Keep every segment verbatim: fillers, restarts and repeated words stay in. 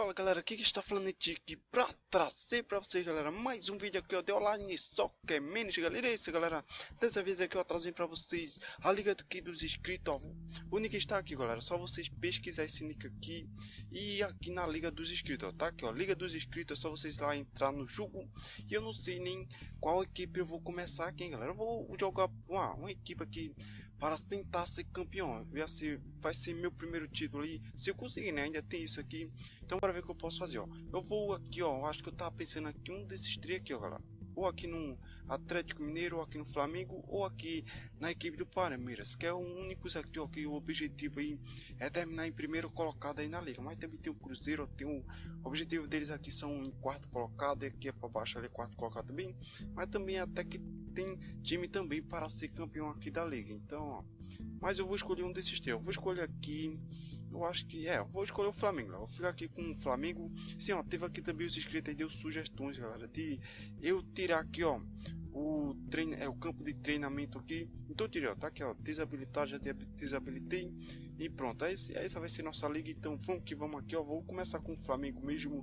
Fala galera, aqui que está falando é Tiki pra trazer pra vocês galera mais um vídeo aqui ó, de online Soccer Manager galera. É isso galera, dessa vez aqui eu trazendo pra vocês a liga aqui dos inscritos ó. O nick está aqui galera, só vocês pesquisar esse nick aqui e aqui na liga dos inscritos ó, tá aqui ó, liga dos inscritos, é só vocês lá entrar no jogo. E eu não sei nem qual equipe eu vou começar aqui hein, galera, eu vou jogar uma, uma equipe aqui para tentar ser campeão, ver se vai ser meu primeiro título aí, se eu conseguir né, ainda tem isso aqui. Então bora ver o que eu posso fazer, ó. Eu vou aqui, ó. Acho que eu tava pensando aqui um desses três aqui, ó, galera. Ou aqui no Atlético Mineiro, ou aqui no Flamengo, ou aqui na equipe do Palmeiras, que é o único aqui, ó, que o objetivo aí é terminar em primeiro colocado aí na liga. Mas também tem o Cruzeiro, tem o objetivo deles aqui são em quarto colocado, e aqui é para baixo ali é quarto colocado também. Mas também até que tem time também para ser campeão aqui da liga. Então, ó. Mas eu vou escolher um desses três. Eu vou escolher aqui. Eu acho que é, eu vou escolher o Flamengo. Eu vou ficar aqui com o Flamengo. Sim, ó, teve aqui também os inscritos aí, deu sugestões, galera, de eu tirar aqui, ó, o treino, é o campo de treinamento aqui. Então eu tirei, ó, tá aqui, ó, desabilitar, já desabilitei e pronto. Aí, essa vai ser nossa liga. Então vamos que vamos aqui, ó. Vou começar com o Flamengo mesmo.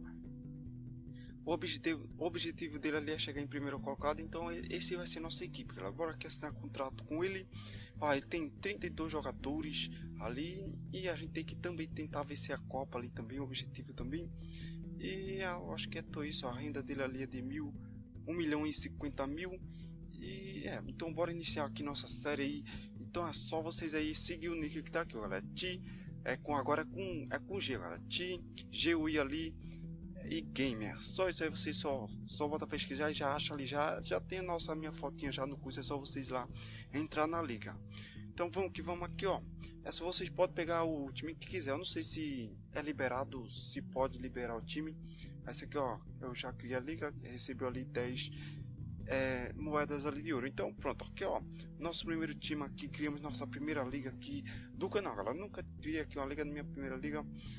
O objetivo, o objetivo dele ali é chegar em primeiro colocado, então esse vai ser nossa equipe, galera. Bora aqui assinar contrato com ele. Ah, ele tem trinta e dois jogadores ali e a gente tem que também tentar vencer a Copa ali também, o objetivo também. E eu acho que é tudo isso, a renda dele ali é de mil, um milhão e cinquenta mil. E é, então bora iniciar aqui nossa série aí. Então é só vocês aí seguir o nick que tá aqui, galera. T é com agora é com é com G, galera. T G U I ali e gamer, só isso aí, vocês só só bota pesquisar e já acha ali, já já tem a nossa minha fotinha já no curso, é só vocês lá entrar na liga. Então vamos que vamos aqui, ó. É só vocês podem pegar o time que quiser. Eu não sei se é liberado, se pode liberar o time. Essa aqui, ó, eu já criei a liga, recebeu ali dez é, moedas ali de ouro. Então pronto, aqui ó, nosso primeiro time aqui, criamos nossa primeira liga aqui do canal, galera. Eu nunca criei aqui uma liga na minha primeira liga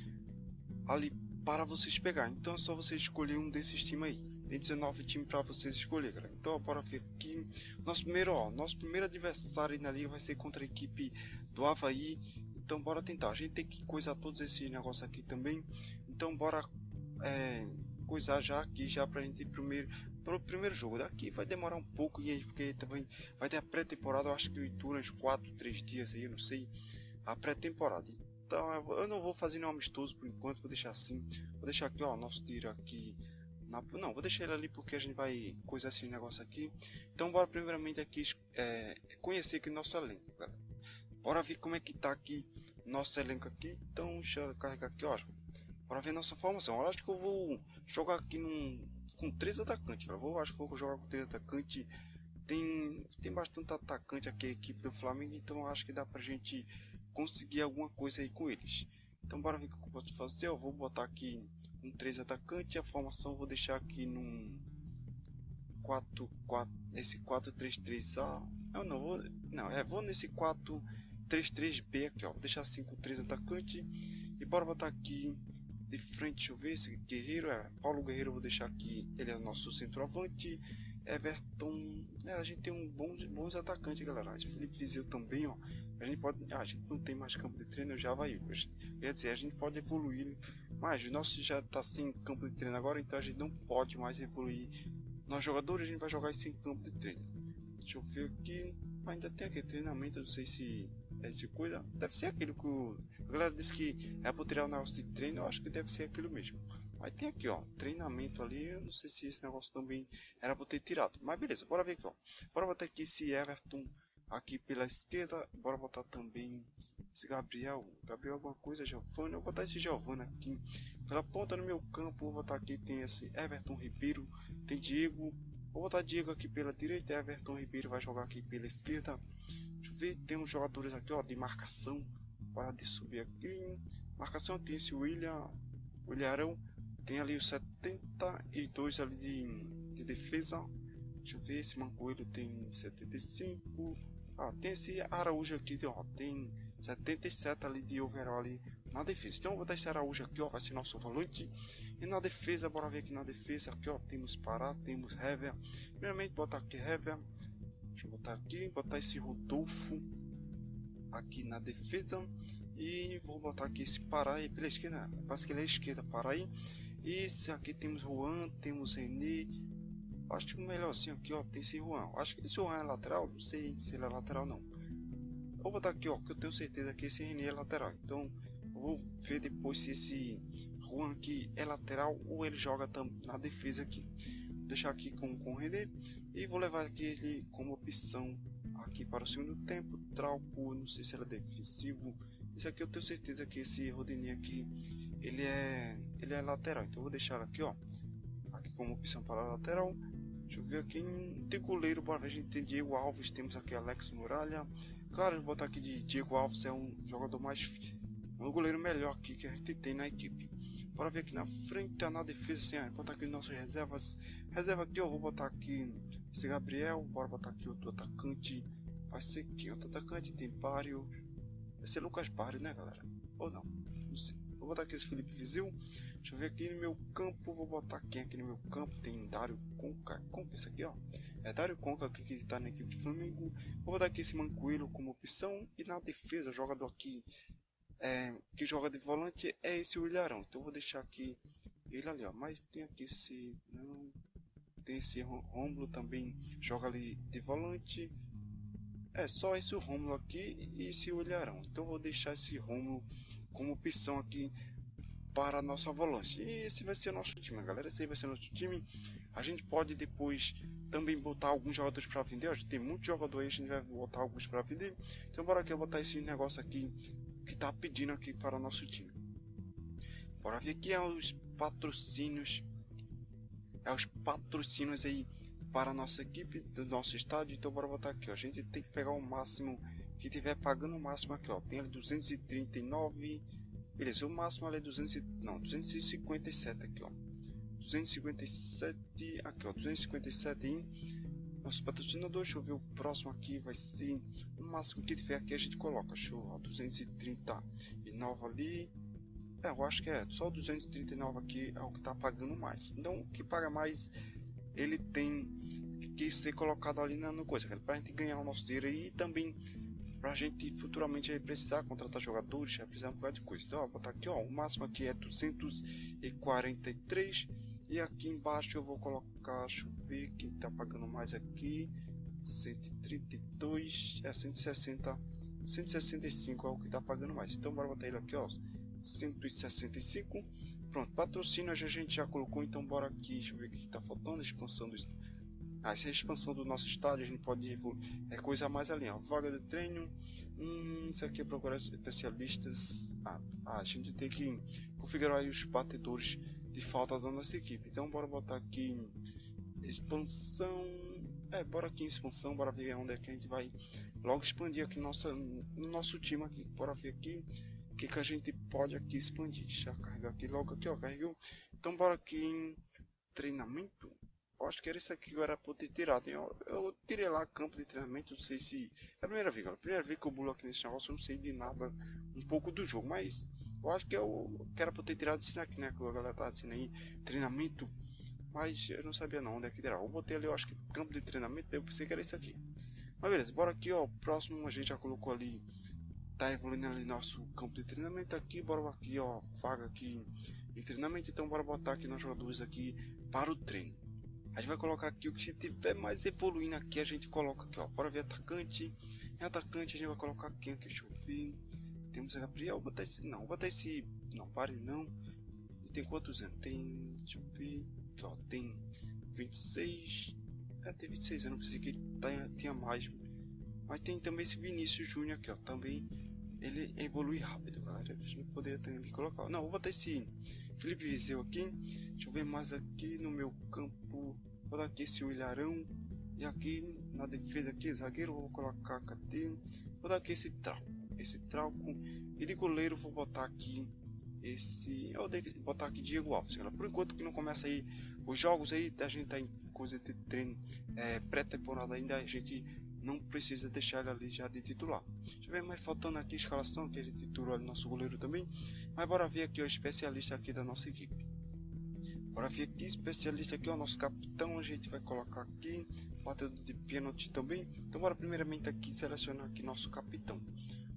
ali para vocês pegar. Então é só vocês escolher um desses times aí. Tem dezenove times para vocês escolher, galera. Então bora ver aqui. Nosso primeiro, ó, nosso primeiro adversário na liga vai ser contra a equipe do Avaí. Então bora tentar. A gente tem que coisar todos esses negócios aqui também. Então bora é, coisar já aqui já pra gente ir primeiro pro primeiro jogo. Daqui vai demorar um pouco e porque também vai ter a pré-temporada. Eu acho que dura uns quatro, três dias aí, eu não sei. A pré-temporada. Então eu não vou fazer nenhum amistoso por enquanto, vou deixar assim. Vou deixar aqui, ó, nosso tiro aqui. Na... Não, vou deixar ele ali porque a gente vai coisar esse negócio aqui. Então bora primeiramente aqui é, conhecer aqui nosso elenco, galera. Bora ver como é que tá aqui nosso elenco aqui. Então deixa eu carregar aqui, ó. Bora ver nossa formação. Eu acho que eu vou jogar aqui num... com três atacantes, galera. Vou, acho que vou jogar com três atacantes. Tem, tem bastante atacante aqui a equipe do Flamengo, então eu acho que dá pra gente conseguir alguma coisa aí com eles. Então bora ver o que eu posso fazer. Eu vou botar aqui um três atacante. A formação eu vou deixar aqui num quatro quatro, esse quatro três três A. Eu não vou, não, é, vou nesse quatro três três B aqui, ó. Vou deixar assim com três atacante e bora botar aqui de frente, deixa eu ver, esse Guerreiro, é, Paulo Guerreiro eu vou deixar aqui, ele é o nosso centroavante. Everton, é, a gente tem um bons, bons atacantes, galera. Felipe Viseu também, ó. A gente pode, ah, a gente não tem mais campo de treino, já vai. Quer dizer, a gente pode evoluir, mas o nosso já tá sem campo de treino agora, então a gente não pode mais evoluir. Nós jogadores a gente vai jogar sem campo de treino. Deixa eu ver aqui, ainda tem aquele treinamento, não sei se é de coisa. Deve ser aquilo que o, a galera disse que é para tirar o negócio de treino, eu acho que deve ser aquilo mesmo. Aí tem aqui, ó, treinamento ali, eu não sei se esse negócio também era para ter tirado. Mas beleza, bora ver aqui, ó. Bora botar aqui esse Everton aqui pela esquerda. Bora botar também esse Gabriel. Gabriel alguma coisa, Giovanni. Eu vou botar esse Giovanni aqui pela ponta no meu campo. Vou botar aqui, tem esse Everton Ribeiro. Tem Diego. Vou botar Diego aqui pela direita. Everton Ribeiro vai jogar aqui pela esquerda. Deixa eu ver, tem uns jogadores aqui, ó, de marcação. Bora de subir aqui. Marcação tem esse William. William. Tem ali os setenta e dois ali de, de defesa. Deixa eu ver, esse Mancoelho tem setenta e cinco. Ah, tem esse Araújo aqui, ó, tem setenta e sete ali de overall ali na defesa. Então eu vou botar esse Araújo aqui, ó, vai ser nosso volante. E na defesa, bora ver aqui na defesa. Aqui, ó, temos Pará, temos Hever. Primeiramente, botar aqui Hever. Deixa eu botar aqui, botar esse Rodolfo aqui na defesa. E vou botar aqui esse Pará aí pela esquerda. Parece que ele é esquerda, Pará aí. E esse aqui temos Juan, temos René. Acho que o melhorzinho aqui, ó, tem esse Juan. Acho que esse Juan é lateral, não sei se ele é lateral não. Vou botar aqui, ó, que eu tenho certeza que esse René é lateral. Então, eu vou ver depois se esse Juan aqui é lateral ou ele joga na defesa aqui. Vou deixar aqui com, com o René e vou levar aqui ele como opção aqui para o segundo tempo. Trauco, não sei se ele é defensivo. Esse aqui eu tenho certeza que esse Rodinei aqui, ele é, ele é lateral. Então, eu vou deixar aqui, ó, aqui como opção para a lateral. Deixa eu ver aqui, tem goleiro, bora ver, a gente tem Diego Alves, temos aqui Alex Muralha. Claro, eu vou botar aqui de Diego Alves, é um jogador mais, um goleiro melhor aqui que a gente tem na equipe. Bora ver aqui na frente, na defesa, assim, ó, botar aqui nossas reservas. Reserva aqui, eu vou botar aqui esse Gabriel, bora botar aqui outro atacante. Vai ser quem? Outro atacante, tem Pário. Vai ser Lucas Pário, né, galera? Ou não? Não sei. Vou botar aqui esse Felipe Vizeu. Deixa eu ver aqui no meu campo. Vou botar quem aqui no meu campo? Tem Dário Conca. Conca, esse aqui, ó. É Dário Conca aqui que tá na equipe do Flamengo. Vou botar aqui esse Mancoelho como opção. E na defesa, o jogador aqui é, que joga de volante é esse Ilharão. Então vou deixar aqui ele ali, ó. Mas tem aqui esse. Não. Tem esse Rômulo também. Joga ali de volante. É só esse Rômulo aqui e esse Ilharão. Então vou deixar esse Rômulo como opção aqui para a nossa volância. E esse vai ser o nosso time, galera. Esse aí vai ser o nosso time. A gente pode depois também botar alguns jogadores para vender. A gente tem muitos jogadores aí, a gente vai botar alguns para vender. Então bora aqui eu botar esse negócio aqui que tá pedindo aqui para o nosso time. Bora ver aqui é os patrocínios. É os patrocínios aí para a nossa equipe do nosso estádio. Então bora botar aqui, ó. A gente tem que pegar o máximo que tiver pagando o máximo aqui, ó. Tem ali duzentos e trinta e nove. Beleza, o máximo ali é duzentos, não, duzentos e cinquenta e sete aqui, ó. duzentos e cinquenta e sete aqui, ó. duzentos e cinquenta e sete aí. Nosso patrocinador, deixa eu ver o próximo aqui, vai ser o máximo que tiver aqui a gente coloca. Show, ó, duzentos e trinta e nove ali. É, eu acho que é só duzentos e trinta e nove aqui é o que tá pagando mais. Então, o que paga mais, ele tem que ser colocado ali na coisa, para a gente ganhar o nosso dinheiro aí e também pra gente futuramente aí precisar contratar jogadores, vai precisar um bocado de coisa. Então, ó, vou botar aqui, ó, o máximo aqui é duzentos e quarenta e três e aqui embaixo eu vou colocar, deixa eu ver quem tá pagando mais aqui, cento e trinta e dois, é cento e sessenta, cento e sessenta e cinco é o que tá pagando mais. Então bora botar ele aqui, ó, cento e sessenta e cinco. Pronto, patrocínio a gente já colocou, então bora aqui, deixa eu ver o que tá faltando, expansão do Ah, essa é a expansão do nosso estádio, a gente pode evoluir, é coisa a mais ali, ó, vaga de treino, hum, isso aqui é procurar especialistas, ah, ah, a gente tem que configurar aí os batedores de falta da nossa equipe, então bora botar aqui expansão, é, bora aqui em expansão, bora ver onde é que a gente vai logo expandir aqui nossa, no nosso time aqui, bora ver aqui o que, que a gente pode aqui expandir, deixa eu carregar aqui logo aqui, ó, carregou, então bora aqui em treinamento. Eu acho que era isso aqui que eu era pra ter tirado. Eu, eu tirei lá campo de treinamento, não sei se... É a primeira vez, galera. Primeira vez que eu bulo aqui nesse negócio, eu não sei de nada um pouco do jogo. Mas eu acho que eu que era pra ter tirado isso aqui, né? Que a galera tá dizendo aí, treinamento. Mas eu não sabia não onde é que tirar. Eu botei ali, eu acho que campo de treinamento, daí eu pensei que era isso aqui. Mas beleza, bora aqui, ó. Próximo a gente já colocou ali, tá evoluindo ali nosso campo de treinamento aqui. Bora aqui, ó, vaga aqui em treinamento. Então bora botar aqui nos jogadores aqui para o treino. A gente vai colocar aqui o que tiver mais evoluindo aqui, a gente coloca aqui, ó. Bora ver atacante. Em atacante a gente vai colocar quem aqui, deixa eu ver. Temos a Gabriel, vou botar esse, não, vou botar esse, não, pare não. E tem quantos anos? Tem, deixa eu ver, aqui, ó, tem vinte e seis, é, tem vinte e seis anos, pensei que ele tinha mais. Mas tem também esse Vinícius Júnior aqui, ó, também, ele evolui rápido, galera. A gente poderia também colocar, não, vou botar esse Felipe Vizeu aqui. Deixa eu ver mais aqui no meu campo. Vou dar aqui esse Ilharão. E aqui na defesa aqui, zagueiro, vou colocar cadê? Vou dar aqui esse Trauco. Esse Trauco. E de goleiro vou botar aqui esse. Eu vou botar aqui Diego Alves. Galera. Por enquanto que não começa aí os jogos aí, a gente tá em coisa de treino é, pré-temporada ainda, a gente não precisa deixar ele ali já de titular. Deixa eu ver mais faltando aqui a escalação, que a gente titulou ali nosso goleiro também. Mas bora ver aqui o especialista aqui da nossa equipe. Bora ver aqui, especialista aqui, o nosso capitão, a gente vai colocar aqui, batedor de pênalti também. Então bora primeiramente aqui selecionar aqui nosso capitão.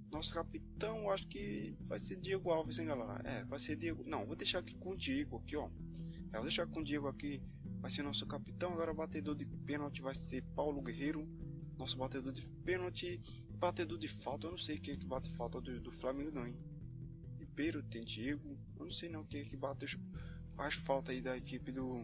Nosso capitão, acho que vai ser Diego Alves, hein, galera? É, vai ser Diego. Não, vou deixar aqui com o Diego aqui, ó. É, vou deixar com o Diego aqui. Vai ser nosso capitão. Agora o batedor de pênalti vai ser Paulo Guerreiro. Nosso batedor de pênalti. Batedor de falta, eu não sei quem é que bate falta do, do Flamengo, não, hein? Ribeiro, tem Diego. Eu não sei não quem é que bate faz falta aí da equipe do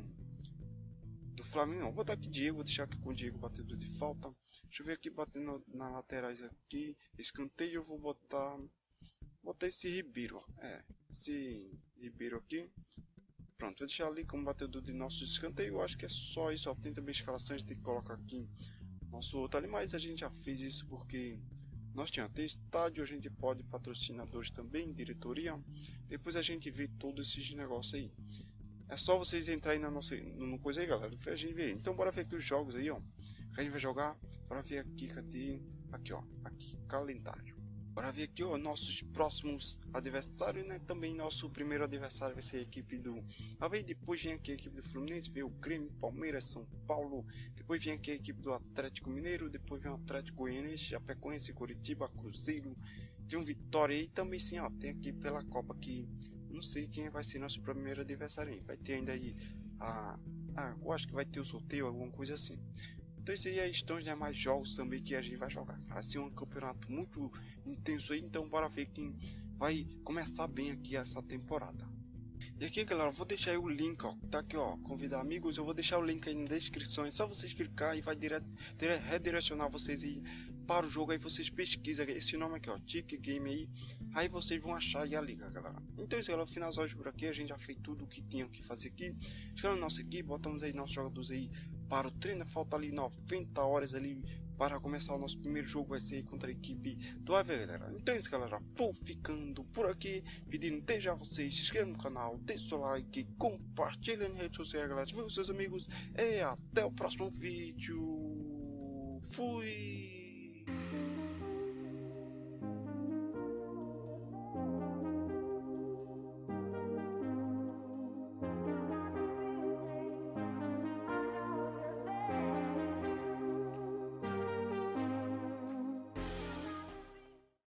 do Flamengo. Não, vou botar aqui Diego, vou deixar aqui com o Diego batedor de falta. Deixa eu ver aqui batendo na laterais aqui. Escanteio, eu vou botar botar esse Ribeiro, ó. É, esse Ribeiro aqui. Pronto, vou deixar ali como batedor de nosso escanteio. Eu acho que é só isso, ó. Tem também escalação, a gente tem que colocar aqui nosso outro ali, mas a gente já fez isso porque nós tínhamos até estádio, a gente pode patrocinadores também, diretoria. Depois a gente vê todos esses negócios aí. É só vocês entrarem na nossa no coisa aí, galera. A gente vê. Então bora ver aqui os jogos aí, ó. Que a gente vai jogar. Bora ver aqui, cadê? Aqui, ó. Aqui, calendário. Bora ver aqui, ó, nossos próximos adversários, né? Também nosso primeiro adversário vai ser a equipe do Havaí. Depois vem aqui a equipe do Fluminense, vem o Grêmio, Palmeiras, São Paulo. Depois vem aqui a equipe do Atlético Mineiro. Depois vem o Atlético Goianiense, Chapecoense, Curitiba, Cruzeiro. Vem um Vitória aí também, sim, ó. Tem aqui pela Copa aqui. Não sei quem vai ser nosso primeiro adversário aí. Vai ter ainda aí a... Ah, eu acho que vai ter o sorteio, alguma coisa assim. Então esses aí estão já mais jogos também que a gente vai jogar. Vai ser um campeonato muito intenso aí, então bora ver quem vai começar bem aqui essa temporada. E aqui, galera, eu vou deixar aí o link, ó, tá aqui, ó, convidar amigos. Eu vou deixar o link aí na descrição, é só vocês clicar e vai direto, dire, redirecionar vocês aí para o jogo. Aí vocês pesquisam esse nome aqui, ó, Tic Game aí, aí vocês vão achar aí a liga, galera. Então isso, galera, finalizou por aqui. A gente já fez tudo o que tinha que fazer aqui. Chegando nossa equipe, botamos aí nossos jogadores aí para o treino. Falta ali noventa horas ali para começar o nosso primeiro jogo, vai ser contra a equipe do Havaí, galera. Então é isso, galera, vou ficando por aqui, pedindo desde já vocês se inscrevam no canal, deixe seu like, compartilhem nas redes sociais, galera, com seus amigos, e até o próximo vídeo. Fui!